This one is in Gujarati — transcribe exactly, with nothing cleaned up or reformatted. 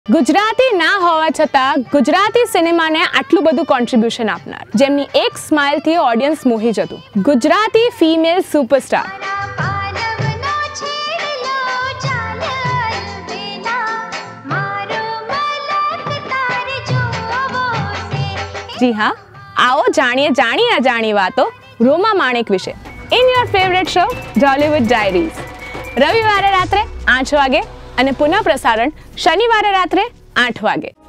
ગુજરાતી ના હોવા છતાં ગુજરાતી સિનેમાને આટલું બધું કોન્ટ્રીબ્યુશન આપનાર, જેમની એક સ્માઇલથી ઓડિયન્સ મોહી જતું, ગુજરાતી ફિમેલ સુપરસ્ટાર જી હા, આવો જાણીએ જાણી અજાણી વાતો રોમા માણેક વિશે in your favourite show Dhollywood diaries. રવિવારે રાત્રે આઠ વાગે અને પુનઃ પ્રસારણ શનિવારે રાત્રે આઠ વાગે.